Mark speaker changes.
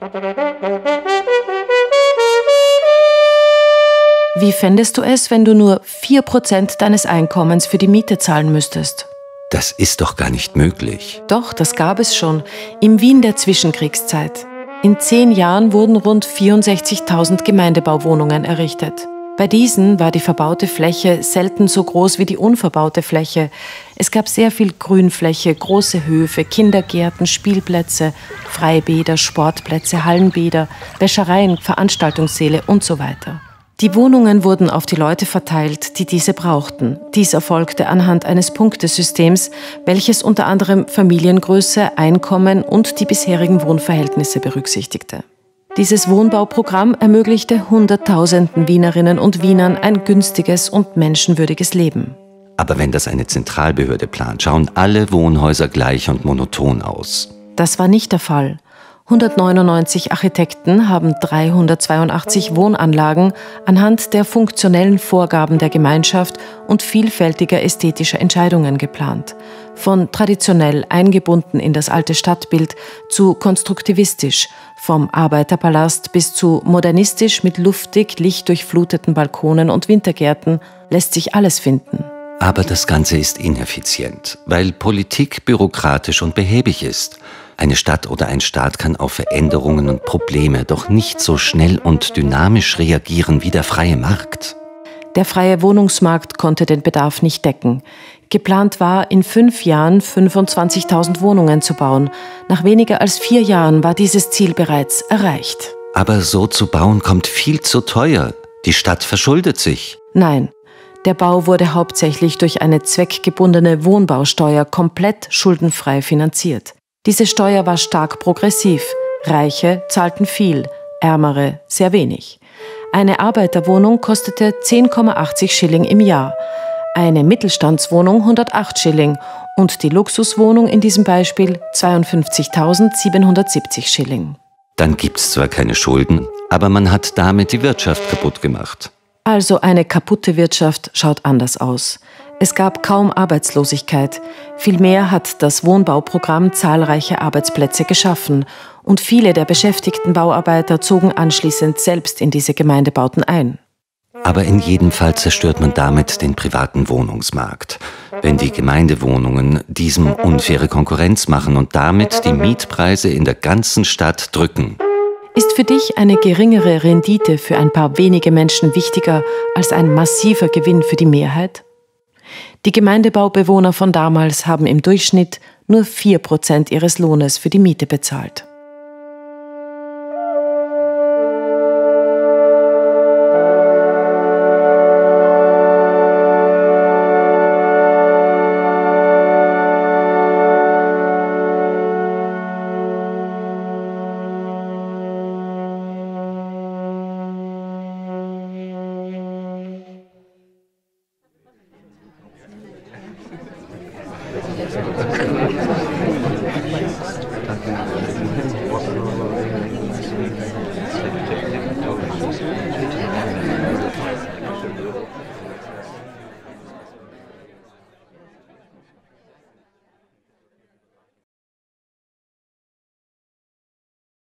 Speaker 1: Wie fändest du es, wenn du nur 4% deines Einkommens für die Miete zahlen müsstest?
Speaker 2: Das ist doch gar nicht möglich.
Speaker 1: Doch, das gab es schon. Im Wien der Zwischenkriegszeit. In 10 Jahren wurden rund 64.000 Gemeindebauwohnungen errichtet. Bei diesen war die verbaute Fläche selten so groß wie die unverbaute Fläche. Es gab sehr viel Grünfläche, große Höfe, Kindergärten, Spielplätze, Freibäder, Sportplätze, Hallenbäder, Wäschereien, Veranstaltungssäle und so weiter. Die Wohnungen wurden auf die Leute verteilt, die diese brauchten. Dies erfolgte anhand eines Punktesystems, welches unter anderem Familiengröße, Einkommen und die bisherigen Wohnverhältnisse berücksichtigte. Dieses Wohnbauprogramm ermöglichte Hunderttausenden Wienerinnen und Wienern ein günstiges und menschenwürdiges Leben.
Speaker 2: Aber wenn das eine Zentralbehörde plant, schauen alle Wohnhäuser gleich und monoton aus.
Speaker 1: Das war nicht der Fall. 199 Architekten haben 382 Wohnanlagen anhand der funktionellen Vorgaben der Gemeinschaft und vielfältiger ästhetischer Entscheidungen geplant. Von traditionell eingebunden in das alte Stadtbild zu konstruktivistisch, vom Arbeiterpalast bis zu modernistisch mit luftig, lichtdurchfluteten Balkonen und Wintergärten lässt sich alles finden.
Speaker 2: Aber das Ganze ist ineffizient, weil Politik bürokratisch und behäbig ist. Eine Stadt oder ein Staat kann auf Veränderungen und Probleme doch nicht so schnell und dynamisch reagieren wie der freie Markt.
Speaker 1: Der freie Wohnungsmarkt konnte den Bedarf nicht decken. Geplant war, in 5 Jahren 25.000 Wohnungen zu bauen. Nach weniger als 4 Jahren war dieses Ziel bereits erreicht.
Speaker 2: Aber so zu bauen kommt viel zu teuer. Die Stadt verschuldet sich.
Speaker 1: Nein, der Bau wurde hauptsächlich durch eine zweckgebundene Wohnbausteuer komplett schuldenfrei finanziert. Diese Steuer war stark progressiv. Reiche zahlten viel, Ärmere sehr wenig. Eine Arbeiterwohnung kostete 10,80 Schilling im Jahr, eine Mittelstandswohnung 108 Schilling und die Luxuswohnung in diesem Beispiel 52.770 Schilling.
Speaker 2: Dann gibt's zwar keine Schulden, aber man hat damit die Wirtschaft kaputt gemacht.
Speaker 1: Also eine kaputte Wirtschaft schaut anders aus. Es gab kaum Arbeitslosigkeit. Vielmehr hat das Wohnbauprogramm zahlreiche Arbeitsplätze geschaffen und viele der beschäftigten Bauarbeiter zogen anschließend selbst in diese Gemeindebauten ein.
Speaker 2: Aber in jedem Fall zerstört man damit den privaten Wohnungsmarkt, wenn die Gemeindewohnungen diesem unfaire Konkurrenz machen und damit die Mietpreise in der ganzen Stadt drücken.
Speaker 1: Ist für dich eine geringere Rendite für ein paar wenige Menschen wichtiger als ein massiver Gewinn für die Mehrheit? Die Gemeindebaubewohner von damals haben im Durchschnitt nur 4% ihres Lohnes für die Miete bezahlt.